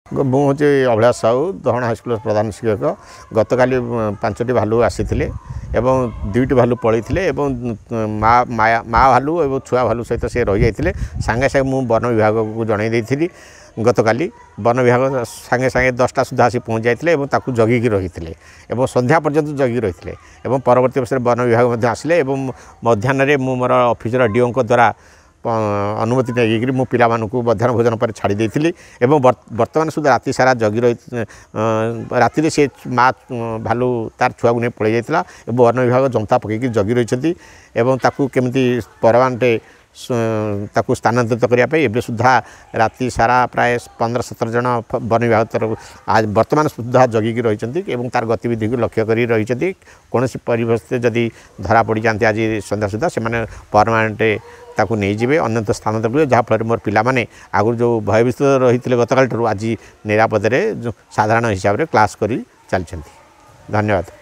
ମୁଁ ହେଉଛି ଅଭିଳାଷ ସାହୁ ଦହଣ ହାଇସ୍କୁଲ ପ୍ରଧାନ ଶିକ୍ଷକ। ଗତକାଲି 5ଟି ଭାଲୁ ଆସିଥିଲେ ଏବଂ 2ଟି ଭାଲୁ ପଳେଇଥିଲେ ଏବଂ ମା ଭାଲୁ ଏବଂ ଛୁଆ ଭାଲୁ ସହିତ ସେ ରହିଯାଇଥିଲେ। ସାଙ୍ଗେ ସାଙ୍ଗେ ମୁଁ ବନ ବିଭାଗକୁ ଜଣାଇ ଦେଇଥିଲି। ଗତକାଲି ବନ ବିଭାଗ ସାଙ୍ଗେ ସାଙ୍ଗେ 10ଟା ସୁଦ୍ଧା ଆସି ପହଞ୍ଚି ଯାଇଥିଲେ ଏବଂ ତାକୁ ଜଗିକି ରହିଥିଲେ ଏବଂ ସନ୍ଧ୍ୟା ପର୍ଯ୍ୟନ୍ତ ଜଗିକି ରହିଥିଲେ ଏବଂ ପରବର୍ତ୍ତୀ ବର୍ଷରେ ବନ ବିଭାଗ ମଧ୍ୟ ଆସିଲେ ଏବଂ ମଧ୍ୟାହ୍ନରେ ମୁଁ ମୋର ଅଫିସର ଡିଓଙ୍କ ଦ୍ୱାରା ଅନୁମତି ନେଇକରି ମୁଁ ପିଲାମାନଙ୍କୁ ମଧ୍ୟାହ୍ନ ଭୋଜନ ପରେ ଛାଡ଼ି ଦେଇଥିଲି ଏବଂ ବର୍ତ୍ତମାନ ସୁଦ୍ଧା ରାତି ସାରା ଜଗି ରହି ରାତିରେ ସେ ମା ଭାଲୁ ତାର ଛୁଆକୁ ନେଇ ପଳାଇ ଯାଇଥିଲା ଏବଂ ବନ ବିଭାଗ ଜନ୍ତା ପକାଇକି ଜଗି ରହିଛନ୍ତି ଏବଂ ତାକୁ କେମିତି ପରମାନେଣ୍ଟ ତାକୁ ସ୍ଥାନାନ୍ତରିତ କରିବା ପାଇଁ ଏବେ ସୁଦ୍ଧା ରାତି ସାରା ପ୍ରାୟ 15-17 ଜଣ ବନ ବିଭାଗ ତରଫ ବର୍ତ୍ତମାନ ସୁଦ୍ଧା ଜଗିକି ରହିଛନ୍ତି ଏବଂ ତାର ଗତିବିଧିକୁ ଲକ୍ଷ୍ୟ କରି ରହିଛନ୍ତି। କୌଣସି ପରିବେଶରେ ଯଦି ଧରା ପଡ଼ିଯାଆନ୍ତି ଆଜି ସନ୍ଧ୍ୟା ସୁଦ୍ଧା ସେମାନେ ପରମାନେଣ୍ଟ ତାକୁ ନେଇଯିବେ ଅନ୍ୟତ୍ର ସ୍ଥାନାନ୍ତର କରିବେ, ଯାହାଫଳରେ ମୋର ପିଲାମାନେ ଆଗରୁ ଯେଉଁ ଭୟଭୀତ ରହିଥିଲେ ଗତକାଲିଠାରୁ ଆଜି ନିରାପଦରେ ସାଧାରଣ ହିସାବରେ କ୍ଲାସ୍ କରି ଚାଲିଛନ୍ତି। ଧନ୍ୟବାଦ।